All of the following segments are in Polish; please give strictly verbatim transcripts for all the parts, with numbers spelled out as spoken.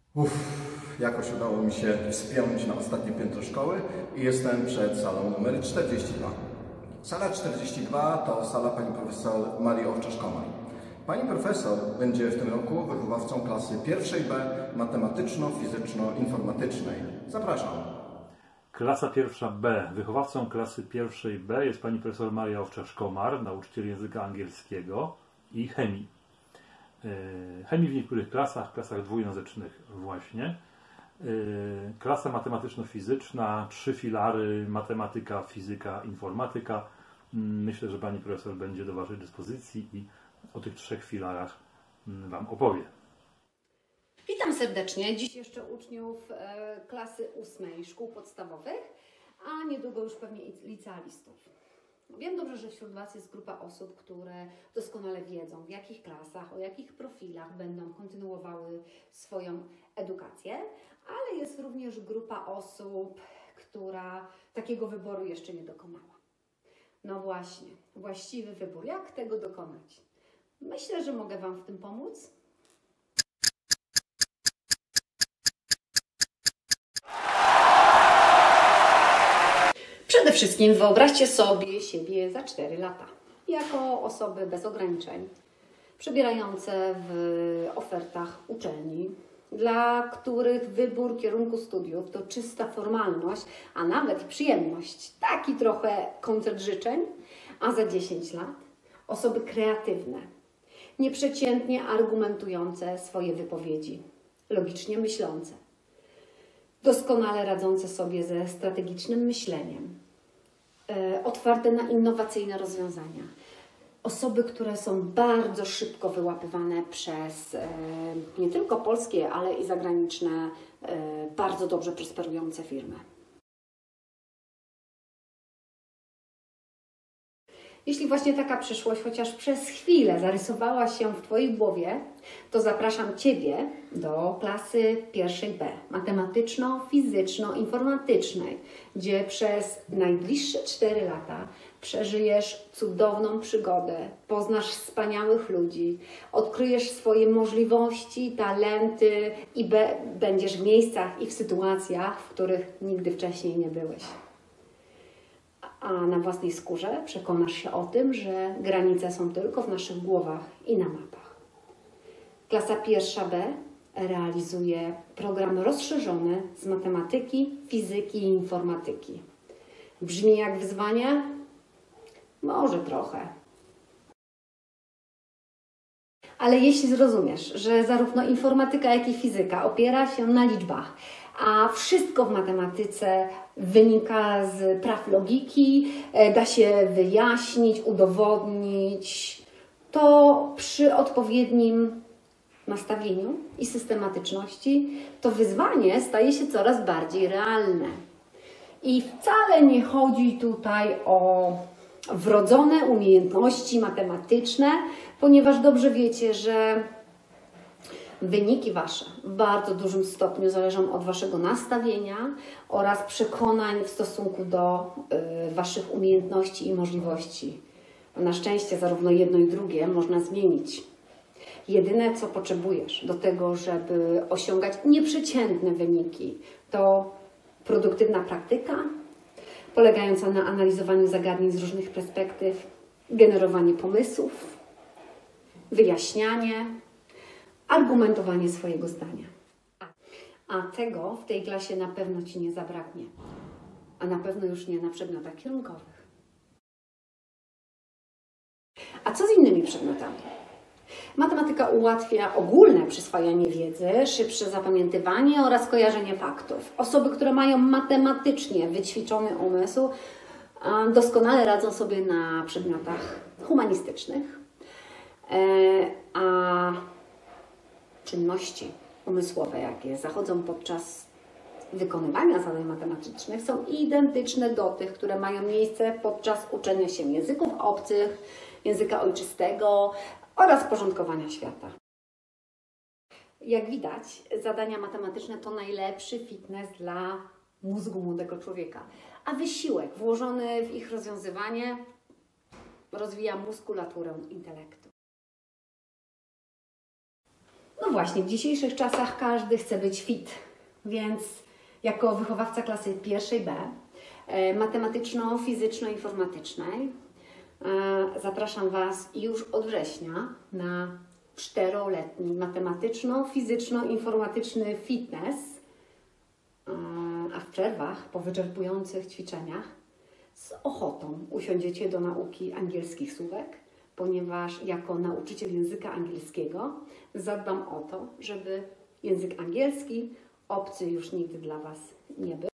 Uff, jakoś udało mi się wspiąć na ostatnie piętro szkoły i jestem przed salą numer czterdzieści dwa. Sala czterdzieści dwa to sala pani profesor Marii Owczarz-Komar. Pani profesor będzie w tym roku wychowawcą klasy pierwszej B matematyczno-fizyczno-informatycznej. Zapraszam. Klasa pierwsza B. Wychowawcą klasy pierwszej B jest pani profesor Maria Owczarz-Komar, nauczyciel języka angielskiego i chemii. Chemii w niektórych klasach, klasach dwujęzycznych właśnie. Klasa matematyczno-fizyczna, trzy filary, matematyka, fizyka, informatyka. Myślę, że pani profesor będzie do waszej dyspozycji i o tych trzech filarach wam opowie. Witam serdecznie. Dziś jeszcze uczniów klasy ósmej szkół podstawowych, a niedługo już pewnie licealistów. Wiem dobrze, że wśród was jest grupa osób, które doskonale wiedzą, w jakich klasach, o jakich profilach będą kontynuowały swoją edukację, ale jest również grupa osób, która takiego wyboru jeszcze nie dokonała. No właśnie, właściwy wybór. Jak tego dokonać? Myślę, że mogę wam w tym pomóc. Przede wszystkim wyobraźcie sobie siebie za cztery lata, jako osoby bez ograniczeń, przebierające w ofertach uczelni, dla których wybór kierunku studiów to czysta formalność, a nawet przyjemność, taki trochę koncert życzeń, a za dziesięć lat osoby kreatywne, nieprzeciętnie argumentujące swoje wypowiedzi, logicznie myślące, doskonale radzące sobie ze strategicznym myśleniem, otwarte na innowacyjne rozwiązania. Osoby, które są bardzo szybko wyłapywane przez nie tylko polskie, ale i zagraniczne, bardzo dobrze prosperujące firmy. Jeśli właśnie taka przyszłość chociaż przez chwilę zarysowała się w twojej głowie, to zapraszam ciebie do klasy pierwszej B, matematyczno-fizyczno-informatycznej, gdzie przez najbliższe cztery lata przeżyjesz cudowną przygodę, poznasz wspaniałych ludzi, odkryjesz swoje możliwości, talenty i be będziesz w miejscach i w sytuacjach, w których nigdy wcześniej nie byłeś. A na własnej skórze przekonasz się o tym, że granice są tylko w naszych głowach i na mapach. Klasa pierwsza B realizuje program rozszerzony z matematyki, fizyki i informatyki. Brzmi jak wyzwanie? Może trochę. Ale jeśli zrozumiesz, że zarówno informatyka, jak i fizyka opiera się na liczbach, a wszystko w matematyce wynika z praw logiki, da się wyjaśnić, udowodnić, to przy odpowiednim nastawieniu i systematyczności to wyzwanie staje się coraz bardziej realne. I wcale nie chodzi tutaj o wrodzone umiejętności matematyczne, ponieważ dobrze wiecie, że wyniki wasze w bardzo dużym stopniu zależą od waszego nastawienia oraz przekonań w stosunku do y, waszych umiejętności i możliwości. Na szczęście zarówno jedno i drugie można zmienić. Jedyne, co potrzebujesz do tego, żeby osiągać nieprzeciętne wyniki, to produktywna praktyka polegająca na analizowaniu zagadnień z różnych perspektyw, generowanie pomysłów, wyjaśnianie, argumentowanie swojego zdania. A tego w tej klasie na pewno ci nie zabraknie, a na pewno już nie na przedmiotach kierunkowych. A co z innymi przedmiotami? Matematyka ułatwia ogólne przyswajanie wiedzy, szybsze zapamiętywanie oraz kojarzenie faktów. Osoby, które mają matematycznie wyćwiczony umysł, doskonale radzą sobie na przedmiotach humanistycznych, a czynności umysłowe, jakie zachodzą podczas wykonywania zadań matematycznych, są identyczne do tych, które mają miejsce podczas uczenia się języków obcych, języka ojczystego oraz porządkowania świata. Jak widać, zadania matematyczne to najlepszy fitness dla mózgu młodego człowieka, a wysiłek włożony w ich rozwiązywanie rozwija muskulaturę intelektu. No właśnie, w dzisiejszych czasach każdy chce być fit, więc jako wychowawca klasy pierwszej B, matematyczno-fizyczno-informatycznej, zapraszam Was już od września na czteroletni matematyczno-fizyczno-informatyczny fitness, a w przerwach po wyczerpujących ćwiczeniach z ochotą usiądziecie do nauki angielskich słówek, ponieważ jako nauczyciel języka angielskiego zadbam o to, żeby język angielski obcy już nigdy dla Was nie był.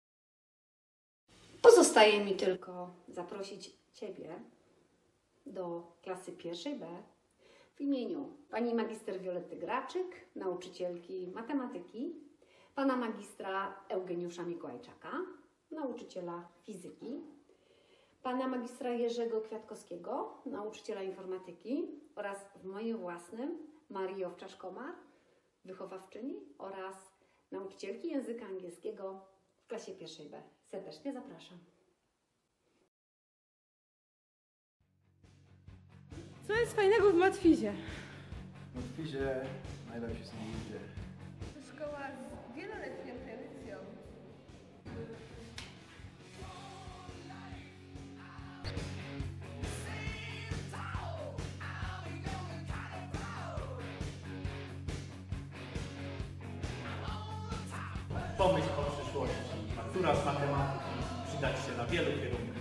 Pozostaje mi tylko zaprosić Ciebie do klasy pierwszej B w imieniu pani magister Violetty Graczyk, nauczycielki matematyki, pana magistra Eugeniusza Mikołajczaka, nauczyciela fizyki, pana magistra Jerzego Kwiatkowskiego, nauczyciela informatyki oraz w moim własnym Marii Owczarz-Komar, wychowawczyni oraz nauczycielki języka angielskiego w klasie pierwszej B. Serdecznie zapraszam. Co jest fajnego w matfizie? W matfizie najlepsi są ludzie. To szkoła z wieloletnią tradycją. Pomyśl o przyszłości. Matura z matematyki przydać się na wielu kierunkach.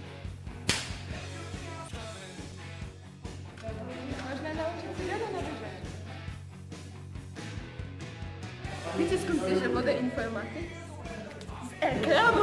Można nauczyć się wiele nowych rzeczy. Wiecie, skąd bierze wodę informatyk? Z ekranu!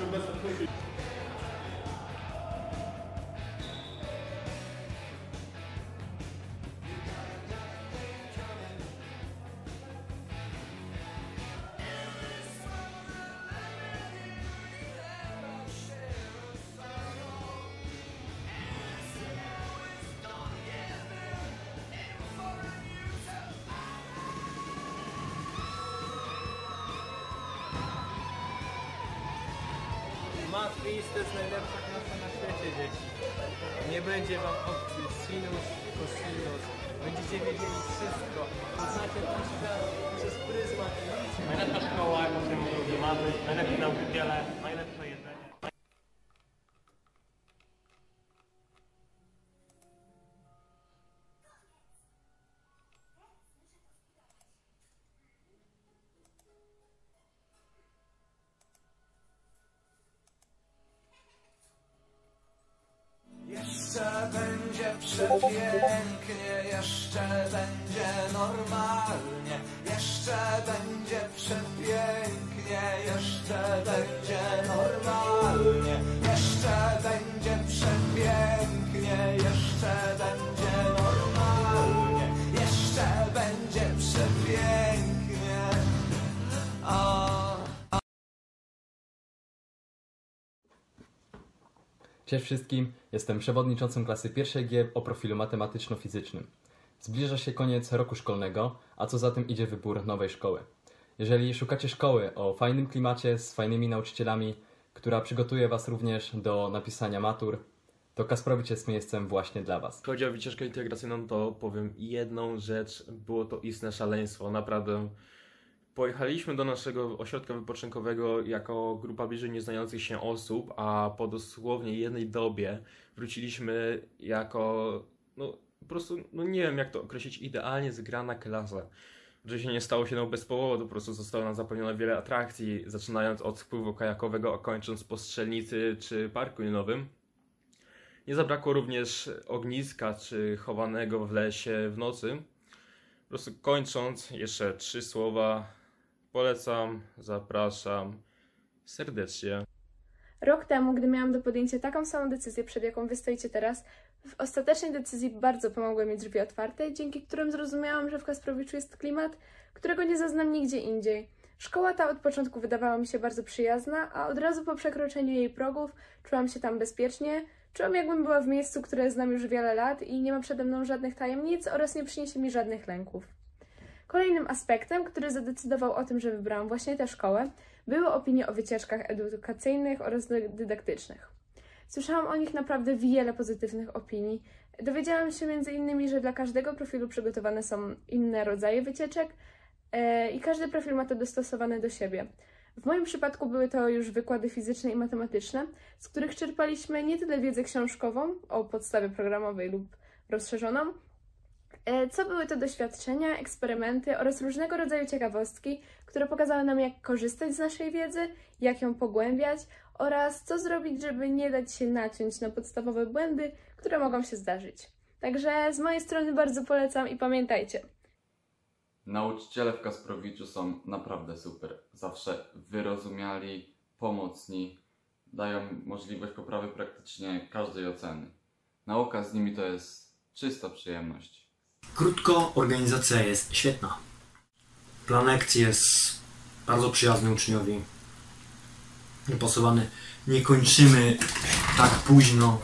Matfiz to jest najlepsza klasa na świecie, dzieci. Nie będzie wam obcy sinus, cosinus. Będziecie wiedzieli wszystko. Poznacie ten świat przez pryzmat liczb. Najlepsza szkoła, jaką się mogą marzyć, najlepsi nauczyciele, najlepsze jedzenie. Jeszcze będzie przepięknie, jeszcze będzie normalnie, jeszcze będzie przepięknie, jeszcze będzie normalnie, jeszcze będzie przepięknie, jeszcze będzie normalnie, jeszcze będzie przepięknie. O. Cześć wszystkim, jestem przewodniczącym klasy pierwszej G o profilu matematyczno-fizycznym. Zbliża się koniec roku szkolnego, a co za tym idzie wybór nowej szkoły. Jeżeli szukacie szkoły o fajnym klimacie, z fajnymi nauczycielami, która przygotuje Was również do napisania matur, to Kasprowicz jest miejscem właśnie dla Was. Jeśli chodzi o wycieczkę integracyjną, to powiem jedną rzecz, było to istne szaleństwo, naprawdę. Pojechaliśmy do naszego ośrodka wypoczynkowego jako grupa bliżej nieznających się osób, a po dosłownie jednej dobie wróciliśmy jako, no po prostu, no nie wiem jak to określić, idealnie zgrana klasa. Oczywiście nie stało się no bez powodu, po prostu zostało nam zapewnione wiele atrakcji, zaczynając od wpływu kajakowego, a kończąc po strzelnicy czy parku linowym. Nie zabrakło również ogniska czy chowanego w lesie w nocy. Po prostu kończąc, jeszcze trzy słowa. Polecam, zapraszam serdecznie. Rok temu, gdy miałam do podjęcia taką samą decyzję, przed jaką wy stoicie teraz, w ostatecznej decyzji bardzo pomogły mi drzwi otwarte, dzięki którym zrozumiałam, że w Kasprowiczu jest klimat, którego nie zaznam nigdzie indziej. Szkoła ta od początku wydawała mi się bardzo przyjazna, a od razu po przekroczeniu jej progów czułam się tam bezpiecznie, czułam jakbym była w miejscu, które znam już wiele lat i nie ma przede mną żadnych tajemnic oraz nie przyniesie mi żadnych lęków. Kolejnym aspektem, który zadecydował o tym, że wybrałam właśnie tę szkołę, były opinie o wycieczkach edukacyjnych oraz dydaktycznych. Słyszałam o nich naprawdę wiele pozytywnych opinii Dowiedziałam się między innymi, że dla każdego profilu przygotowane są inne rodzaje wycieczek e, i każdy profil ma to dostosowane do siebie. W moim przypadku były to już wykłady fizyczne i matematyczne, z których czerpaliśmy nie tyle wiedzę książkową o podstawie programowej lub rozszerzoną, co były to doświadczenia, eksperymenty oraz różnego rodzaju ciekawostki, które pokazały nam, jak korzystać z naszej wiedzy, jak ją pogłębiać oraz co zrobić, żeby nie dać się naciąć na podstawowe błędy, które mogą się zdarzyć. Także z mojej strony bardzo polecam i pamiętajcie. Nauczyciele w Kasprowiczu są naprawdę super. Zawsze wyrozumiali, pomocni, dają możliwość poprawy praktycznie każdej oceny. Nauka z nimi to jest czysta przyjemność. Krótko, organizacja jest świetna. Plan lekcji jest bardzo przyjazny uczniowi. Dopasowany. Nie kończymy tak późno.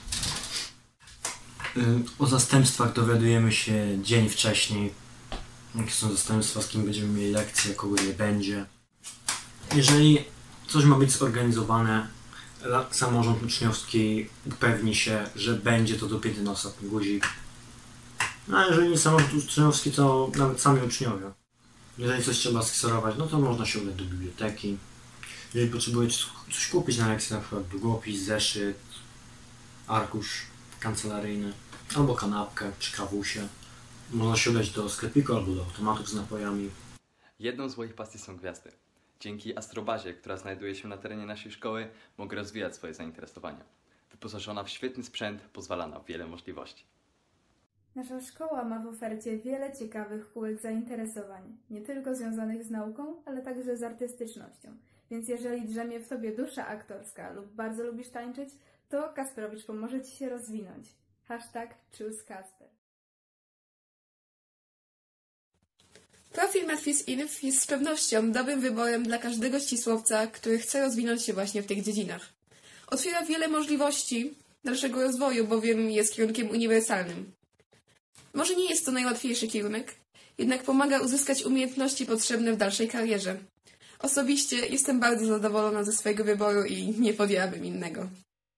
O zastępstwach dowiadujemy się dzień wcześniej. Jakie są zastępstwa, z kim będziemy mieli lekcje, kogo nie będzie. Jeżeli coś ma być zorganizowane, samorząd uczniowski upewni się, że będzie to dopięty na ostatni guzik. A jeżeli nie samorząd uczniowski, to nawet sami uczniowie. Jeżeli coś trzeba skserować, no to można się udać do biblioteki. Jeżeli potrzebujecie coś kupić na lekcji, na przykład długopis, zeszyt, arkusz kancelaryjny, albo kanapkę przy kawusie, można się udać do sklepiku albo do automatów z napojami. Jedną z moich pasji są gwiazdy. Dzięki astrobazie, która znajduje się na terenie naszej szkoły, mogę rozwijać swoje zainteresowania. Wyposażona w świetny sprzęt pozwala na wiele możliwości. Nasza szkoła ma w ofercie wiele ciekawych kółek zainteresowań, nie tylko związanych z nauką, ale także z artystycznością. Więc jeżeli drzemie w Tobie dusza aktorska lub bardzo lubisz tańczyć, to Kasprowicz pomoże Ci się rozwinąć. Hashtag choose Kasper. Profil MatFizInf jest z pewnością dobrym wyborem dla każdego ścisłowca, który chce rozwinąć się właśnie w tych dziedzinach. Otwiera wiele możliwości dalszego rozwoju, bowiem jest kierunkiem uniwersalnym. Może nie jest to najłatwiejszy kierunek, jednak pomaga uzyskać umiejętności potrzebne w dalszej karierze. Osobiście jestem bardzo zadowolona ze swojego wyboru i nie podjęłabym innego.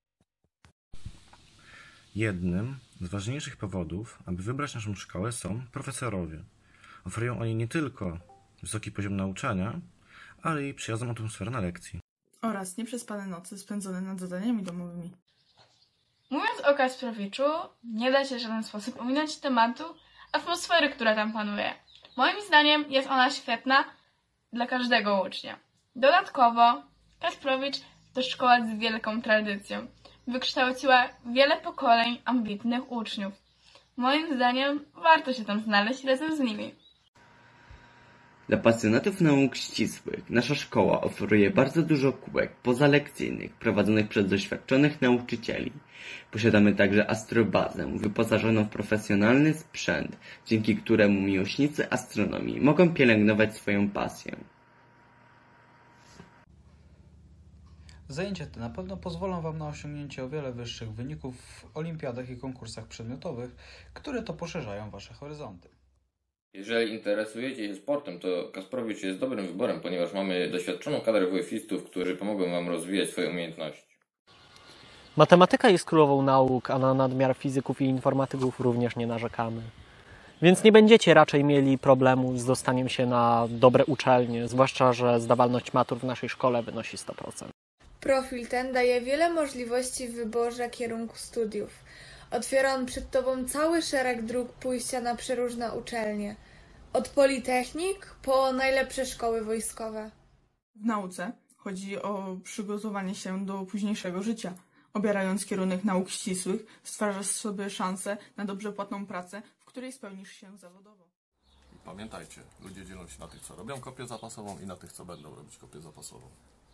Jednym z ważniejszych powodów, aby wybrać naszą szkołę, są profesorowie. Oferują oni nie tylko wysoki poziom nauczania, ale i przyjazną atmosferę na lekcji. Oraz nieprzespane noce spędzone nad zadaniami domowymi. Mówiąc o Kasprowiczu, nie da się w żaden sposób ominąć tematu atmosfery, która tam panuje. Moim zdaniem jest ona świetna dla każdego ucznia. Dodatkowo Kasprowicz to szkoła z wielką tradycją. Wykształciła wiele pokoleń ambitnych uczniów. Moim zdaniem warto się tam znaleźć razem z nimi. Dla pasjonatów nauk ścisłych nasza szkoła oferuje bardzo dużo kółek pozalekcyjnych prowadzonych przez doświadczonych nauczycieli. Posiadamy także astrobazę wyposażoną w profesjonalny sprzęt, dzięki któremu miłośnicy astronomii mogą pielęgnować swoją pasję. Zajęcia te na pewno pozwolą Wam na osiągnięcie o wiele wyższych wyników w olimpiadach i konkursach przedmiotowych, które to poszerzają Wasze horyzonty. Jeżeli interesujecie się sportem, to Kasprowicz jest dobrym wyborem, ponieważ mamy doświadczoną kadrę wuefistów, którzy pomogą Wam rozwijać swoje umiejętności. Matematyka jest królową nauk, a na nadmiar fizyków i informatyków również nie narzekamy. Więc nie będziecie raczej mieli problemu z dostaniem się na dobre uczelnie, zwłaszcza że zdawalność matur w naszej szkole wynosi sto procent. Profil ten daje wiele możliwości w wyborze kierunku studiów. Otwiera on przed Tobą cały szereg dróg pójścia na przeróżne uczelnie. Od politechnik po najlepsze szkoły wojskowe. W nauce chodzi o przygotowanie się do późniejszego życia. Obierając kierunek nauk ścisłych, stwarzasz sobie szansę na dobrze płatną pracę, w której spełnisz się zawodowo. I pamiętajcie, ludzie dzielą się na tych, co robią kopię zapasową i na tych, co będą robić kopię zapasową.